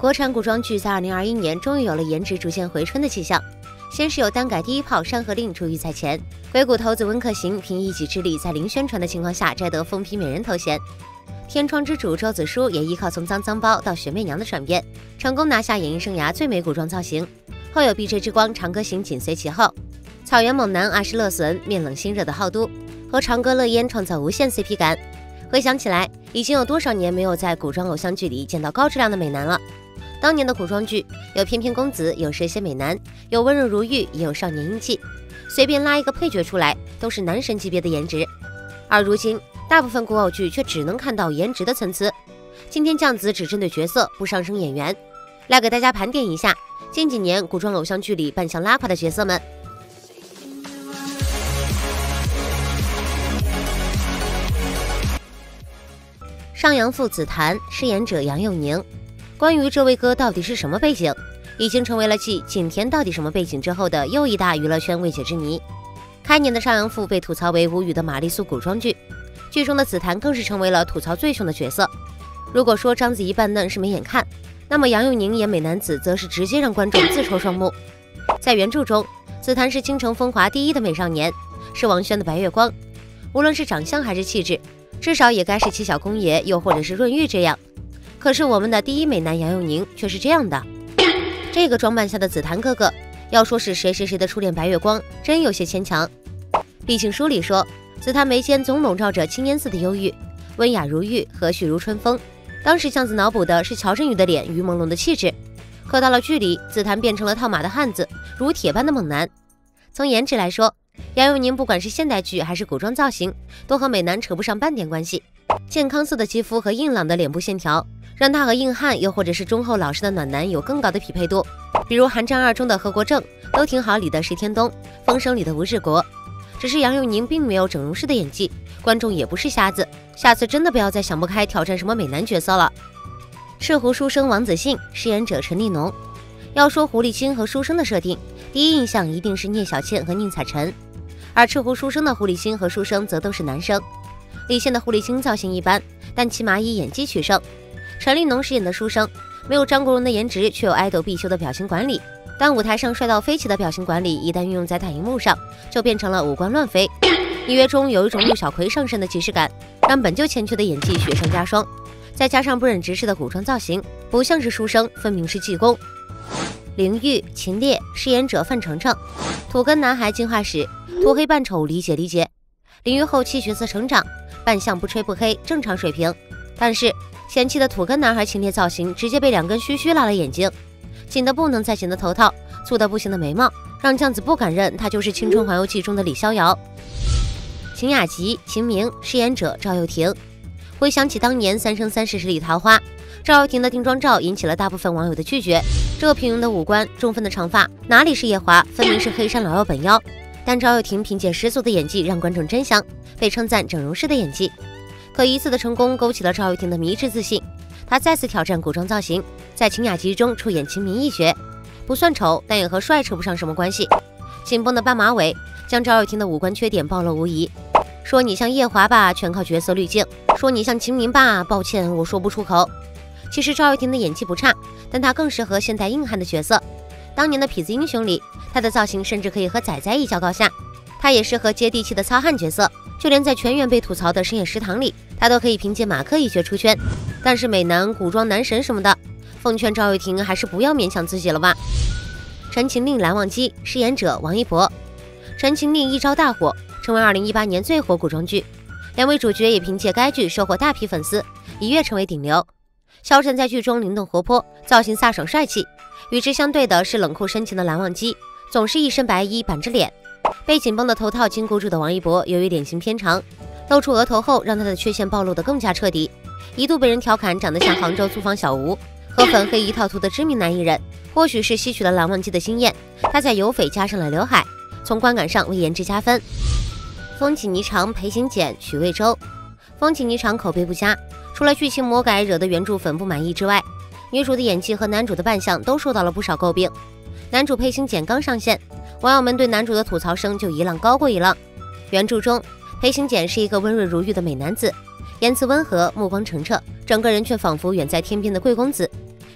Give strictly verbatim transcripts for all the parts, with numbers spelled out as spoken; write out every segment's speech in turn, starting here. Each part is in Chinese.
国产古装剧在二零二一年终于有了颜值逐渐回春的迹象。先是有单改第一炮《山河令》出狱在前，鬼谷头子温客行凭一己之力在零宣传的情况下摘得疯批美人头衔。天窗之主周子舒也依靠从脏脏包到学媚娘的转变，成功拿下演艺生涯最美古装造型。后有 B J 之光长歌行紧随其后，草原猛男阿诗勒隼面冷心热的浩都和长歌乐烟创造无限 C P 感。回想起来，已经有多少年没有在古装偶像剧里见到高质量的美男了。当年的古装剧有翩翩公子，有蛇蝎美男，有温润如玉，也有少年英气，随便拉一个配角出来都是男神级别的颜值。而如今大部分古偶剧却只能看到颜值的参差。今天酱子只针对角色，不上升演员，来给大家盘点一下近几年古装偶像剧里扮相拉垮的角色们。上阳父子坛饰演者杨佑宁。关于这位哥到底是什么背景，已经成为了继景甜到底什么背景之后的又一大娱乐圈未解之谜。开年的上阳父被吐槽为无语的玛丽苏古装剧，剧中的紫檀更是成为了吐槽最凶的角色。如果说章子怡扮嫩是没眼看，那么杨佑宁演美男子则是直接让观众自戳双目。在原著中，紫檀是京城风华第一的美少年，是王轩的白月光，无论是长相还是气质，至少也该是七小公爷又或者是润玉这样。可是我们的第一美男杨佑宁却是这样的，这个装扮下的紫檀哥哥，要说是谁谁谁的初恋白月光，真有些牵强。毕竟书里说，紫檀眉间总笼罩着青烟似的忧郁，温雅如玉，和煦如春风。当时巷子脑补的是乔振宇的脸与朦胧的气质，可到了剧里，紫檀变成了套马的汉子，如铁般的猛男。从颜值来说，杨佑宁不管是现代剧还是古装造型，都和美男扯不上半点关系。健康色的肌肤和硬朗的脸部线条，让他和硬汉又或者是忠厚老实的暖男有更高的匹配度。比如《寒战二》中的何国正，都挺好里的石天冬，《风声》里的吴志国。只是杨佑宁并没有整容师的演技，观众也不是瞎子，下次真的不要再想不开挑战什么美男角色了。赤狐书生王子信饰演者陈立农。要说狐狸精和书生的设定，第一印象一定是聂小倩和宁采臣，而赤狐书生的狐狸精和书生则都是男生。李现的狐狸精造型一般，但起码以演技取胜。陈立农饰演的书生，没有张国荣的颜值，却有爱豆必修的表情管理。但舞台上帅到飞起的表情管理，一旦运用在大荧幕上，就变成了五官乱飞。隐约中有一种陆小葵上身的即视感，让本就欠缺的演技雪上加霜。再加上不忍直视的古装造型，不像是书生，分明是济公。灵玉秦烈饰演者范丞丞。土根男孩进化史，涂黑扮丑理解理解。灵玉后期角色成长，扮相不吹不黑，正常水平。但是前期的土根男孩秦烈造型直接被两根须须拉了眼睛，紧的不能再紧的头套，粗的不行的眉毛，让酱子不敢认他就是《青春环游记》中的李逍遥。秦雅集秦明饰演者赵又廷。回想起当年《三生三世十里桃花》，赵又廷的定妆照引起了大部分网友的拒绝。这个平庸的五官，中分的长发，哪里是夜华，分明是黑山老妖本妖。但赵又廷凭借十足的演技让观众真香，被称赞整容师的演技。可一次的成功勾起了赵又廷的迷之自信，他再次挑战古装造型，在秦雅集中出演秦明一角，不算丑，但也和帅扯不上什么关系。紧绷的斑马尾将赵又廷的五官缺点暴露无遗。说你像夜华吧，全靠角色滤镜；说你像秦明吧，抱歉，我说不出口。其实赵又廷的演技不差，但他更适合现代硬汉的角色。当年的痞子英雄里，他的造型甚至可以和仔仔一较高下。他也适合接地气的糙汉角色，就连在全员被吐槽的深夜食堂里，他都可以凭借马克一角出圈。但是美男、古装男神什么的，奉劝赵又廷还是不要勉强自己了吧。陈情令蓝忘机饰演者王一博。陈情令一朝大火，成为二零一八年最火古装剧，两位主角也凭借该剧收获大批粉丝，一跃成为顶流。萧晨在剧中灵动活泼，造型飒爽帅气，与之相对的是冷酷深情的蓝忘机，总是一身白衣板着脸。被紧绷的头套禁锢住的王一博，由于脸型偏长，露出额头后让他的缺陷暴露得更加彻底，一度被人调侃长得像杭州租房小吴，和粉黑一套图的知名男艺人。或许是吸取了蓝忘机的经验，他在有翡加上了刘海，从观感上为颜值加分。风起霓裳裴行俭许魏洲。风起霓裳口碑不佳，除了剧情魔改惹得原著粉不满意之外，女主的演技和男主的扮相都受到了不少诟病。男主裴行俭刚上线，网友们对男主的吐槽声就一浪高过一浪。原著中，裴行俭是一个温润如玉的美男子，言辞温和，目光澄澈，整个人却仿佛远在天边的贵公子。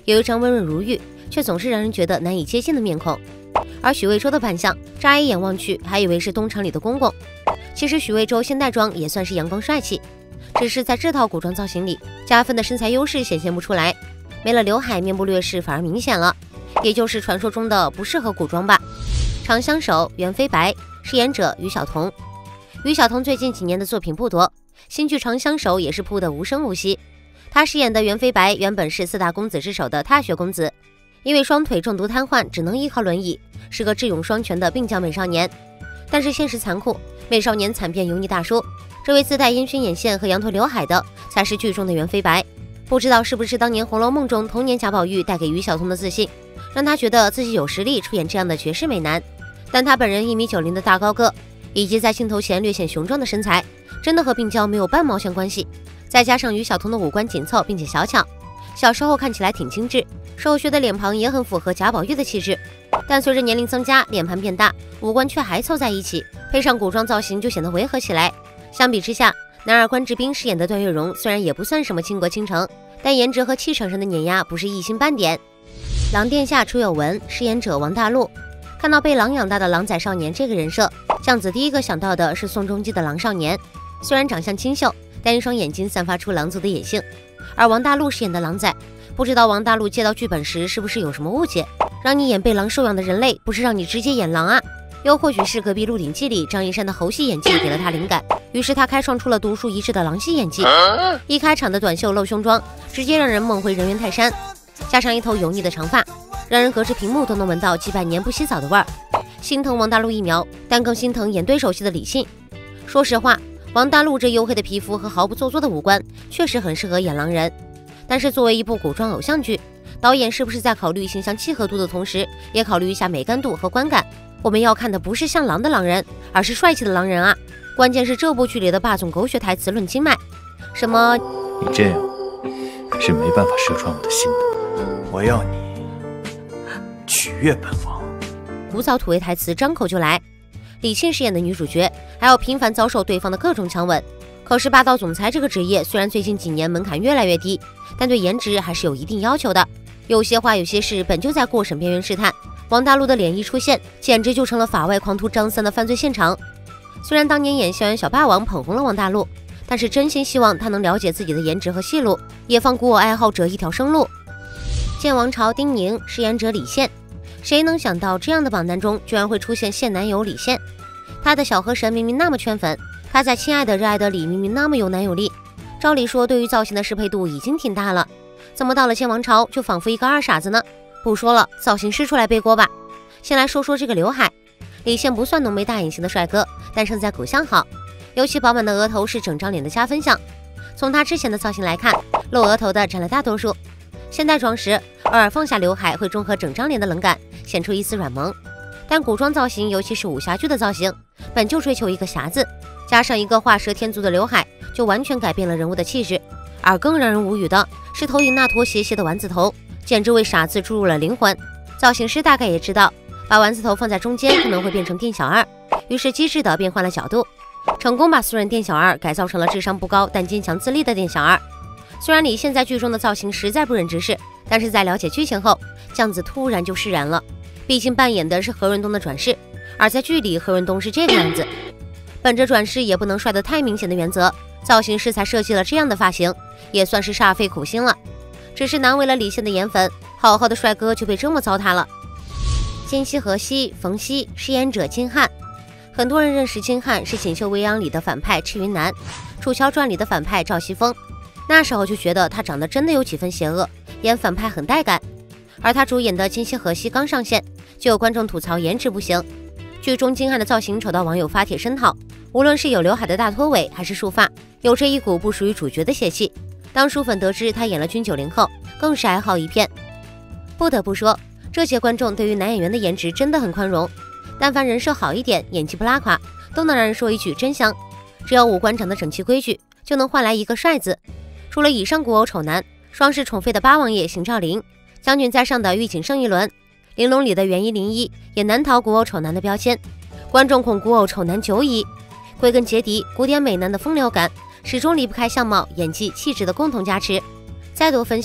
有一张温润如玉，却总是让人觉得难以接近的面孔。而许魏洲的扮相，乍一眼望去，还以为是东厂里的公公。其实许魏洲现代装也算是阳光帅气，只是在这套古装造型里，加分的身材优势显现不出来，没了刘海，面部劣势反而明显了，也就是传说中的不适合古装吧。长相守，袁飞白，饰演者于晓彤。于晓彤最近几年的作品不多，新剧《长相守》也是扑得无声无息。他饰演的袁飞白原本是四大公子之首的踏雪公子，因为双腿重度瘫痪，只能依靠轮椅，是个智勇双全的病娇美少年。但是现实残酷，美少年惨变油腻大叔，这位自带烟熏眼线和羊驼刘海的，才是剧中的袁飞白。不知道是不是当年《红楼梦》中童年贾宝玉带给于晓彤的自信，让他觉得自己有实力出演这样的绝世美男。但他本人一米九零的大高个，以及在镜头前略显雄壮的身材，真的和病娇没有半毛钱关系。再加上于晓彤的五官紧凑并且小巧，小时候看起来挺精致，瘦削的脸庞也很符合贾宝玉的气质。但随着年龄增加，脸盘变大，五官却还凑在一起，配上古装造型就显得违和起来。相比之下，男二关之斌饰演的段月荣虽然也不算什么倾国倾城，但颜值和气场上的碾压不是一星半点。狼殿下楚有文，饰演者王大陆。看到被狼养大的狼仔少年这个人设，酱子第一个想到的是宋仲基的狼少年。虽然长相清秀，但一双眼睛散发出狼族的野性。而王大陆饰演的狼仔，不知道王大陆接到剧本时是不是有什么误解，让你演被狼收养的人类，不是让你直接演狼啊？又或许是隔壁《鹿鼎记》里张一山的猴戏演技给了他灵感，于是他开创出了独树一帜的狼戏演技。一开场的短袖露胸装，直接让人梦回人猿泰山，加上一头油腻的长发，让人隔着屏幕都能闻到几百年不洗澡的味儿。心疼王大陆一秒，但更心疼演对手戏的李信。说实话，王大陆这黝黑的皮肤和毫不做作的五官，确实很适合演狼人。但是作为一部古装偶像剧，导演是不是在考虑形象契合度的同时，也考虑一下美感度和观感？我们要看的不是像狼的狼人，而是帅气的狼人啊！关键是这部剧里的霸总狗血台词论经脉，什么你这样是没办法射穿我的心的。我要你取悦本王。 古早土味台词张口就来。李沁饰演的女主角还要频繁遭受对方的各种强吻。可是霸道总裁这个职业虽然最近几年门槛越来越低，但对颜值还是有一定要求的。有些话有些事本就在过审边缘试探。王大陆的脸一出现，简直就成了法外狂徒张三的犯罪现场。虽然当年演《校园小霸王》捧红了王大陆，但是真心希望他能了解自己的颜值和戏路，也放古偶爱好者一条生路。剑王朝丁宁，饰演者李现。谁能想到这样的榜单中居然会出现现男友李现？他的小河神明明那么圈粉，他在《亲爱的热爱的》里明明那么有男友力，照理说对于造型的适配度已经挺大了，怎么到了剑王朝就仿佛一个二傻子呢？不说了，造型师出来背锅吧。先来说说这个刘海，李现不算浓眉大眼型的帅哥，但胜在骨相好，尤其饱满的额头是整张脸的加分项。从他之前的造型来看，露额头的占了大多数。现代装时偶尔放下刘海会中和整张脸的冷感，显出一丝软萌。但古装造型，尤其是武侠剧的造型，本就追求一个侠字，加上一个画蛇添足的刘海，就完全改变了人物的气质。而更让人无语的是头顶那坨斜斜的丸子头，简直为傻子注入了灵魂。造型师大概也知道把丸子头放在中间可能会变成店小二，于是机智地变换了角度，成功把俗人店小二改造成了智商不高但坚强自立的店小二。虽然李现在剧中的造型实在不忍直视，但是在了解剧情后，酱子突然就释然了。毕竟扮演的是何润东的转世，而在剧里何润东是这个样子。本着转世也不能帅得太明显的原则，造型师才设计了这样的发型，也算是煞费苦心了。只是难为了李现的颜粉，好好的帅哥就被这么糟蹋了。今夕何夕，冯熙，饰演者金瀚。很多人认识金瀚是《锦绣未央》里的反派赤云南，《楚乔传》里的反派赵西风，那时候就觉得他长得真的有几分邪恶，演反派很带感。而他主演的《今夕何夕》刚上线，就有观众吐槽颜值不行。剧中金瀚的造型丑到网友发帖声讨，无论是有刘海的大拖尾还是束发，有着一股不属于主角的邪气。当书粉得知他演了君九龄后，更是哀嚎一片。不得不说，这些观众对于男演员的颜值真的很宽容，但凡人设好一点，演技不拉垮，都能让人说一句真香。只要五官长得整齐规矩，就能换来一个帅字。除了以上古偶丑男，双世宠妃的八王爷邢兆林，将军在上的玉景胜一轮，玲珑里的元一零一也难逃古偶丑男的标签。观众恐古偶丑男久矣，归根结底，古典美男的风流感始终离不开相貌、演技、气质的共同加持。再多分析，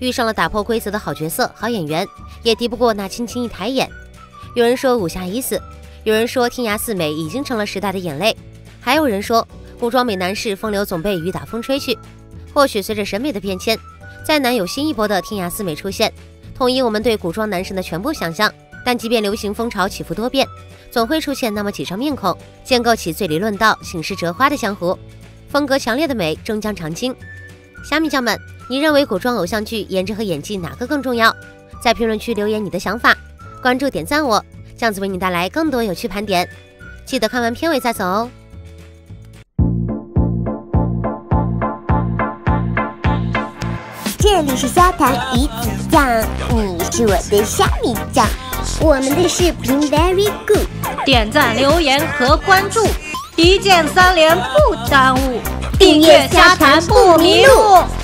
遇上了打破规则的好角色、好演员，也敌不过那轻轻一抬眼。有人说武侠已死，有人说天涯四美已经成了时代的眼泪，还有人说古装美男士风流总被雨打风吹去。或许随着审美的变迁，再难有新一波的天涯四美出现，统一我们对古装男神的全部想象。但即便流行风潮起伏多变，总会出现那么几张面孔，建构起醉里论道、行尸折花的江湖。风格强烈的美终将长青。虾米酱们，你认为古装偶像剧颜值和演技哪个更重要？在评论区留言你的想法，关注点赞我，这样子为你带来更多有趣盘点。记得看完片尾再走哦。 这里是虾谈鱼子酱，你是我的虾米酱。我们的视频 very good， 点赞、留言和关注，一键三连不耽误，订阅虾谈不迷路。